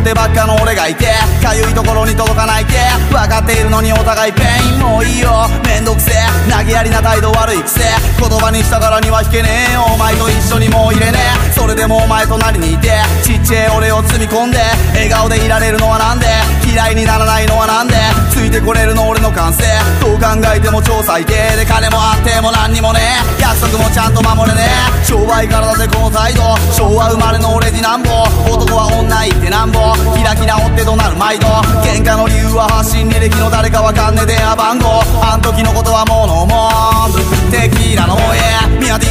ってばっかの俺がいて、かゆいところに届かないって分かっているのにお互いペイン。もういいよめんどくせえ、投げやりな態度悪いくせ、言葉にしたからには引けねえよ、お前と一緒にもう入れねえ。それでもお前隣にいてちっちゃい俺を積み込んで、笑顔でいられるのはなんで、嫌いにならないのはなんで、ついてこれるの俺の感性、どう考えても超最低で、金もあっても何にもねえ、約束もちゃんと守れねえ、商売からだぜこの態度、昭和生まれの俺になんぼ、男は女言ってなんぼ、開き直って怒鳴る毎度、喧嘩の理由は発信履歴の誰かわかんねえ電話番号、あん時のことはもう飲もう、テキーラの家ミヤ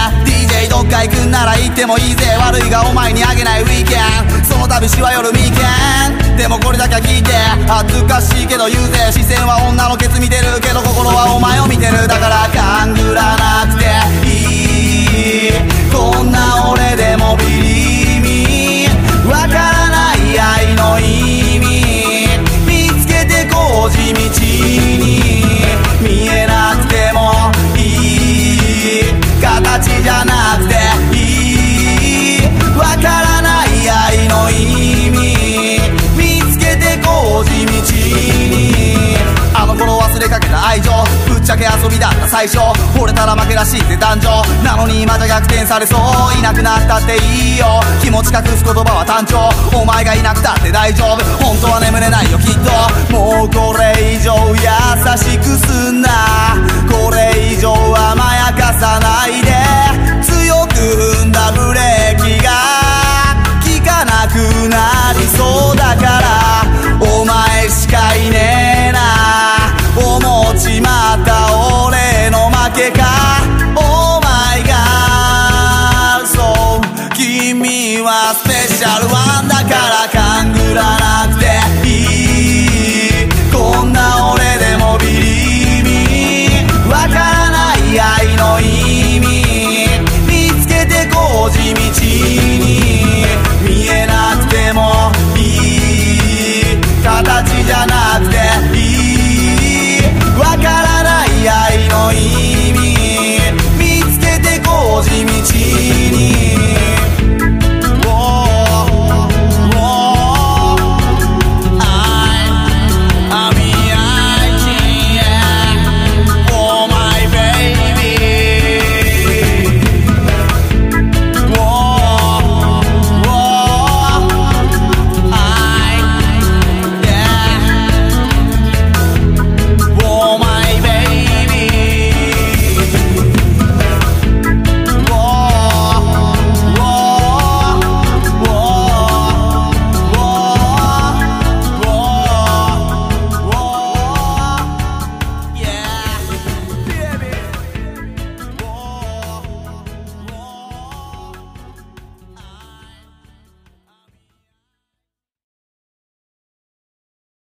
DJ どっか行くんなら行ってもいいぜ、悪いがお前にあげないウィーケン、その度しは夜未見、でもこれだけは聞いて、恥ずかしいけど言うぜ、視線は女のケツ見てるけど心はお前を見てる、だから勘ぐらなくていい、こんな俺でもビリミわからない愛の意味見つけてこう地道に、見えなくてもいい、形じゃなくていい、わからない愛の意味見つけてこう地道に、あの頃忘れかけた愛情、ぶっちゃけ遊びだった最初、惚れたら負けらしいって男女なのに今じゃ逆転されそう、いなくなったっていいよ、気持ち隠す言葉は単調、お前がいなくたって大丈夫、本当は眠れないよきっと、もうこれ以上優しくすんな、これ以上甘やかさないで、強く踏んだブレーキが効かなくなりそうだから、お前しかいねえな、思っちまった俺の負けか、オーマイガー、そう君はスペシャルワンだから勘ぐらなくていい、こんな俺でもビリビわからない愛の意味見つけてこう地道に、見えなくてもいい、形じゃなくていい、わからない愛の意味見つけてこう地道に